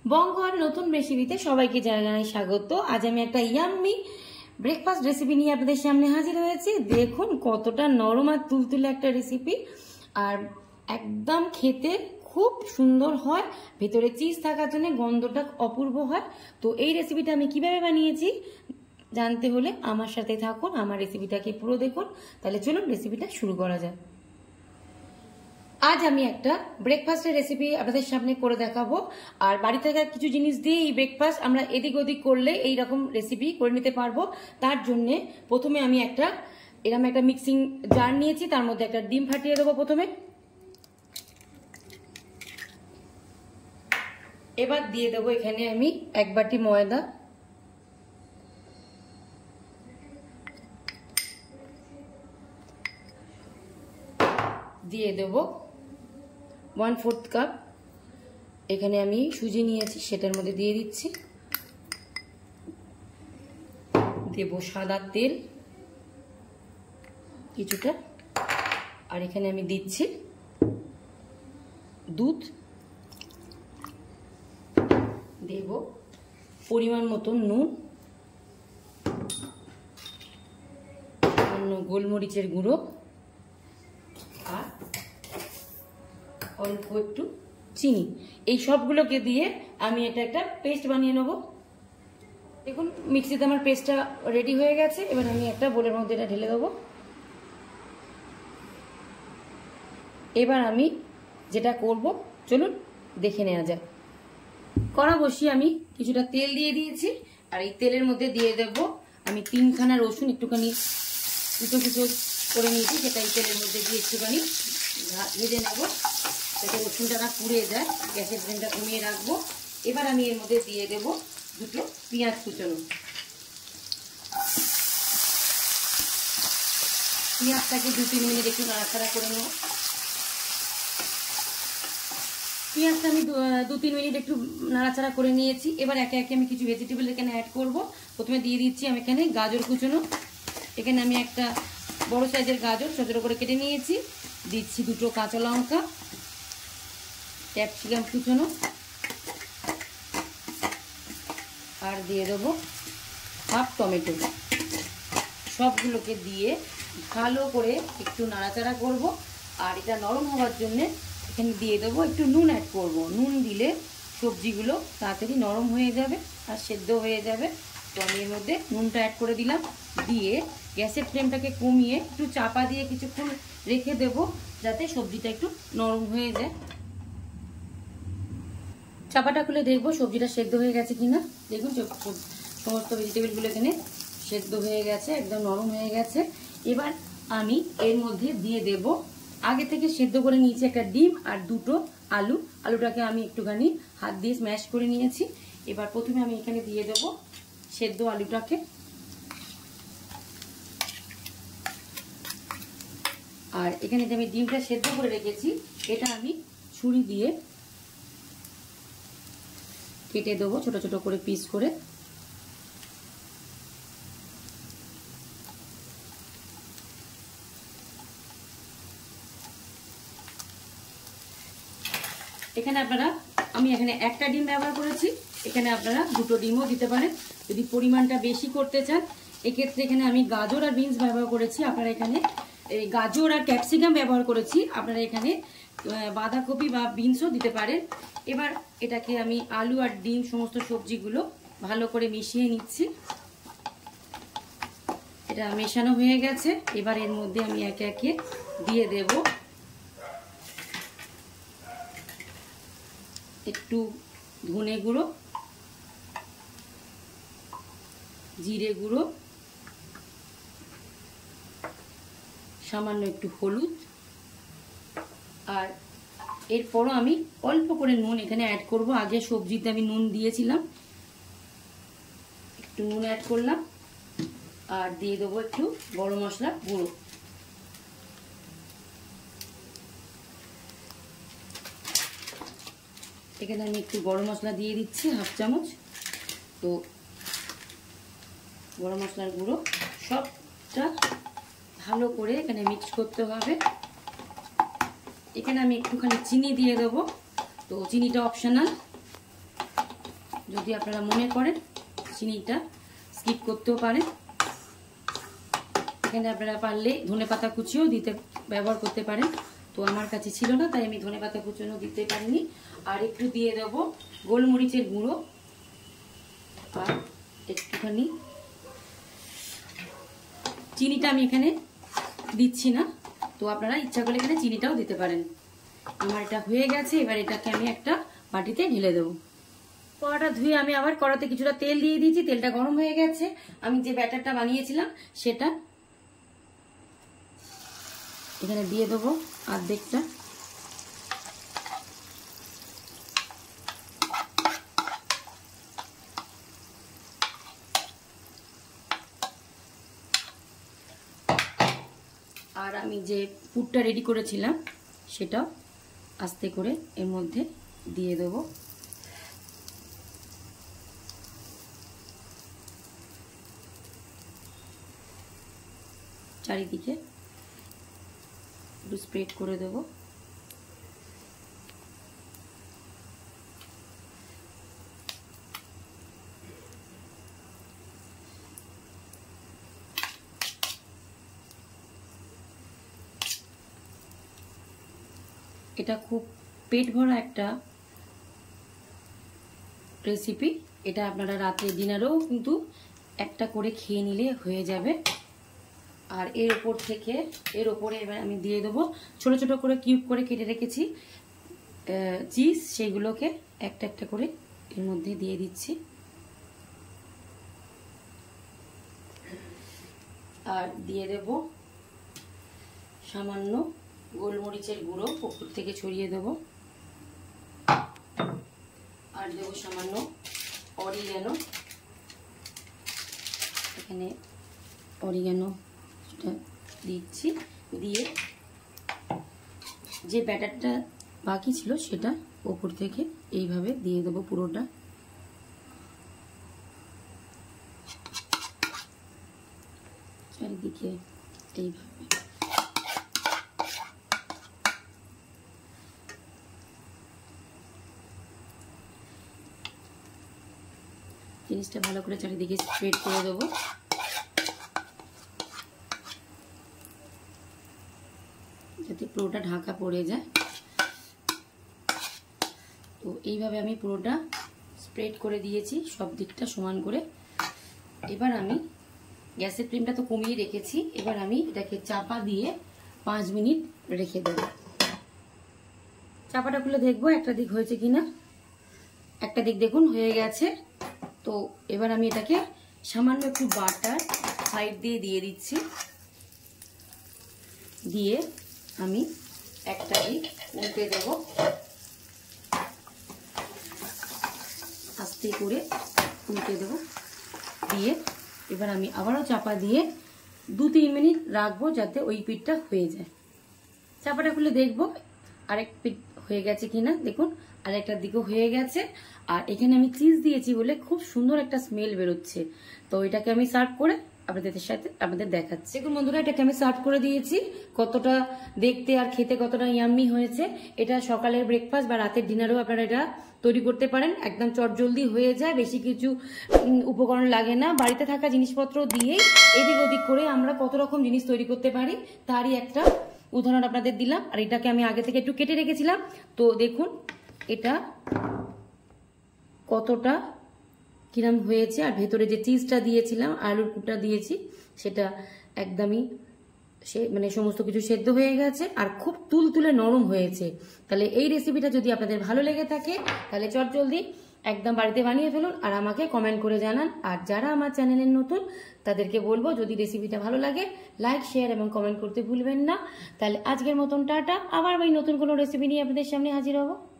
বঙ্গর নতুন রেসিপিতে সবাইকে জানাই স্বাগত। আজ আমি একটা ইয়াম্মি ব্রেকফাস্ট রেসিপি নিয়ে আপনাদের সামনে হাজির হয়েছি। দেখুন কতটা নরম আর তুলতুলে একটা রেসিপি, আর একদম খেতে খুব সুন্দর হয়। ভেতরে চিজ থাকার জন্য গন্ধটা অপূর্ব হয়। তো এই রেসিপিটা আমি কিভাবে বানিয়েছি জানতে হলে আমার সাথে থাকুন, আমার রেসিপিটাকে পুরো দেখুন। তাহলে চলুন রেসিপিটা শুরু করা যায়। আজ আমি একটা ব্রেকফাস্টের রেসিপি আপনাদের সামনে করে দেখাবো। আর বাড়ি থেকে কিছু জিনিস দিয়ে এই ব্রেকফাস্ট আমরা এদিক ওদিক করলে এইরকম রেসিপি করে নিতে পারবো। তার জন্য প্রথমে আমি এরকম একটা মিক্সিং জার নিয়েছি, তার মধ্যে একটা ডিম ফাটিয়ে দেবো প্রথমে। এবার দিয়ে দেবো এখানে আমি 1 বাটি ময়দা, দিয়ে দেবো 1/4 কাপ এখানে আমি সুজি নিয়েছি, সেটার মধ্যে দিয়ে দিচ্ছি। দেব সাদা তেল কিছুটা, আর এখানে আমি দিচ্ছি দুধ, দেব পরিমাণ মতন নুন, সামান্য গোলমরিচের গুঁড়ো, আর অল্প একটু চিনি। এই সবগুলোকে দিয়ে আমি এটা একটা পেস্ট বানিয়ে নেব। দেখুন মিক্সিতে আমার পেস্টটা রেডি হয়ে গেছে। এবার আমি একটা বোলের মধ্যে এটা ঢেলে দেবো। এবার আমি যেটা করব চলুন দেখে নেওয়া যাক। কড়া বসিয়ে আমি কিছুটা তেল দিয়ে দিয়েছি, আর এই তেলের মধ্যে দিয়ে দেব আমি 3খানা রসুন একটুখানি কুচো কুচো করে নিয়েছি, সেটা এই তেলের মধ্যে দিয়ে একটুখানি ভেজে নেব যাতে রসুনটা না পুড়ে যায়। গ্যাসের ফ্লেমটা কমিয়ে রাখবো। এবার আমি এর মধ্যে দিয়ে দেব দুটো পেঁয়াজ কুচোনো। পেঁয়াজটাকে 2-3 মিনিট একটু নাড়াচাড়া করে নেব। পেঁয়াজটা আমি 2-3 মিনিট একটু নাড়াচাড়া করে নিয়েছি। এবার একে একে আমি কিছু ভেজিটেবল এখানে অ্যাড করব। প্রথমে দিয়ে দিচ্ছি আমি এখানে গাজর কুচোনো। এখানে আমি একটা বড় সাইজের গাজর ছোট ছোট করে কেটে নিয়েছি। দিচ্ছি 2টো কাঁচা লঙ্কা, ক্যাপসিকাম কুচোনো, আর দিয়ে দেবো হাফ টমেটো। সবগুলোকে দিয়ে ভালো করে একটু নাড়াচাড়া করব। আর এটা নরম হওয়ার জন্য এখানে দিয়ে দেবো একটু নুন অ্যাড করব। নুন দিলে সবজিগুলো তাড়াতাড়ি নরম হয়ে যাবে আর সেদ্ধ হয়ে যাবে। তো আমি এর মধ্যে নুনটা অ্যাড করে দিলাম। দিয়ে গ্যাসের ফ্লেমটাকে কমিয়ে একটু চাপা দিয়ে কিছুক্ষণ রেখে দেব যাতে সবজিটা একটু নরম হয়ে যায়। চাপাটা খুলে দেখবো সবজিটা সেদ্ধ হয়ে গেছে কিনা। দেখুন সমস্ত ভেজিটেবলগুলো এখানে সেদ্ধ হয়ে গেছে, একদম নরম হয়ে গেছে। এবার আমি এর মধ্যে দিয়ে দেব আগে থেকে সেদ্ধ করে নিয়েছি একটা ডিম আর 2টো আলু। আলুটাকে আমি একটুখানি হাত দিয়ে স্ম্যাশ করে নিয়েছি। এবার প্রথমে আমি এখানে দিয়ে দেব সেদ্ধ আলুটাকে, আর এখানে যে আমি ডিমটা সেদ্ধ করে রেখেছি এটা আমি ছুরি দিয়ে কেটে দেবো ছোট ছোট করে পিস করে। এখানে আমি এখানে একটা ডিম ব্যবহার করেছি, এখানে আপনারা 2টো ডিমও দিতে পারেন যদি পরিমাণটা বেশি করতে চান। এক্ষেত্রে এখানে আমি গাজর আর বিনস ব্যবহার করেছি, আপনারা এখানে গাজর আর ক্যাপসিকাম ব্যবহার করেছি, আপনারা এখানে বাঁধাকপি বা বিনসও দিতে পারেন। এবার এটাকে আমি আলু আর ডিম সমস্ত সবজিগুলো ভালো করে মিশিয়ে নিচ্ছি। এটা মেশানো হয়ে গেছে। এবার এর মধ্যে আমি একে একে দিয়ে দেব একটু ধনে গুঁড়ো, জিরে গুঁড়ো, সামান্য একটু হলুদ, আর এরপরও আমি অল্প করে নুন এখানে অ্যাড করব। আগে সবজিতে আমি নুন দিয়েছিলাম, একটু নুন অ্যাড করলাম, আর দিয়ে দেবো একটু গরম মশলা গুঁড়ো। এখানে আমি একটু গরম মশলা দিয়ে দিচ্ছি হাফ চামচ। তো গরম মশলার গুঁড়ো সবটা ভালো করে এখানে মিক্স করতে হবে। এখানে আমি একটুখানি চিনি দিয়ে দেবো, তো চিনিটা অপশনাল। যদি আপনারা মনে করেন চিনিটা স্কিপ করতেও পারেন। এখানে আপনারা পারলে ধনেপাতা কুচিও ব্যবহার করতে পারেন, তো আমার কাছে ছিল না তাই আমি ধনেপাতা কুচিও দিতে পারিনি। আর একটু দিয়ে দেব গোলমরিচের গুঁড়ো আর একটুখানি চিনিটা আমি এখানে দিচ্ছি না, তো আপনারা ইচ্ছা করলে এখানে চিনিটাও দিতে পারেন। আমার এটা হয়ে গেছে, এবার এটাকে আমি একটা বাটিতে ঢেলে দেবো। কড়াটা ধুয়ে আমি আবার কড়াতে কিছুটা তেল দিয়ে দিয়েছি, তেলটা গরম হয়ে গেছে। আমি যে ব্যাটারটা বানিয়েছিলাম সেটা এখানে দিয়ে দেবো অর্ধেকটা। আর আমি যে পুরটা রেডি করেছিলাম সেটা আস্তে করে এর মধ্যে দিয়ে দেবো। চারিদিকে একটু স্প্রেড করে দেবো। এটা খুব পেট ভরা একটা রেসিপি, এটা আপনারা রাতে ডিনারেও কিন্তু একটা করে খেয়ে নিলে হয়ে যাবে। আর এর ওপরে এবার আমি দিয়ে দেবো ছোট ছোট করে কিউব করে কেটে রেখেছি চিজ, সেইগুলোকে একটা একটা করে এর মধ্যে দিয়ে দিচ্ছি। আর দিয়ে দেব সামান্য গোলমরিচের গুঁড়ো উপর থেকে ছড়িয়ে দেব। আর দেবো সামান্য অরিগ্যানো, এখানে অরিগ্যানো দিচ্ছি। দিয়ে যে ব্যাটারটা বাকি ছিল সেটা উপর থেকে এইভাবে দিয়ে দেবো পুরোটা। চারিদিকে এইভাবে জিনিসটা ভালো করে চারিদিকে স্প্রেড করে দেবো। যাতে পুরোটা ঢাকা পড়ে যায়। তো এইভাবে আমি পুরোটা স্প্রেড করে দিয়েছি সব দিকটা সমান করে। এবার আমি গ্যাসের ফ্লেমটা তো কমিয়ে রেখেছি, এবার আমি এটাকে চাপা দিয়ে 5 মিনিট রেখে দেব। চাপাটা খুলে দেখবো একটা দিক হয়েছে কিনা। একটা দিক দেখুন হয়ে গেছে। তো এবার আমি এটাকে সামান্য একটু বাটার সাইড দিয়ে দিচ্ছি। দিয়ে আমি একটা দিক উল্টে দেব, আস্তে করে উল্টে দেব। দিয়ে এবার আমি আবারও চাপা দিয়ে 2-3 মিনিট রাখবো যাতে ওই পিঠটা হয়ে যায়। চাপাটা খুলে দেখবো আরেক পিঠ হয়ে গেছে কিনা। দেখুন আরেকটা দিকও হয়ে গেছে। আর এখানে আমি চিজ দিয়েছি বলে খুব সুন্দর একটা স্মেল বেরোচ্ছে। তো এটাকে আমি সার্ভ করে আপনাদের দেখাচ্ছি। দেখুন বন্ধুরা, এটাকে আমি সার্ভ করে দিয়েছি। কতটা দেখতে আর খেতে কতটা ইয়াম্মি হয়েছে। এটা সকালের ব্রেকফাস্ট বা রাতের ডিনারেও আপনারা এটা তৈরি করতে পারেন। একদম চটজলদি হয়ে যায়, বেশি কিছু উপকরণ লাগে না। বাড়িতে থাকা জিনিসপত্র দিয়েই এদিক ওদিক করে আমরা কত রকম জিনিস তৈরি করতে পারি তারই একটা উদাহরণ আপনাদের দিলাম। আর এটাকে আমি আগে থেকে একটু কেটে রেখেছিলাম। তো দেখুন এটা কতটা কিরম হয়েছে। আর ভেতরে যে চিজটা দিয়েছিলাম, আলুর কুটা দিয়েছি, সেটা একদমই মানে সমস্ত কিছু সেদ্ধ হয়ে গেছে আর খুব তুলতুলে নরম হয়েছে। তাহলে এই রেসিপিটা যদি আপনাদের ভালো লেগে থাকে তাহলে চটজলদি একদম বাড়িতে বানিয়ে ফেলুন আর আমাকে কমেন্ট করে জানান। আর যারা আমার চ্যানেলের নতুন তাদেরকে বলবো যদি রেসিপিটা ভালো লাগে লাইক, শেয়ার এবং কমেন্ট করতে ভুলবেন না। তাহলে আজকের মতন টাটা, আবার নতুন কোনো রেসিপি নিয়ে আপনাদের সামনে হাজির হব।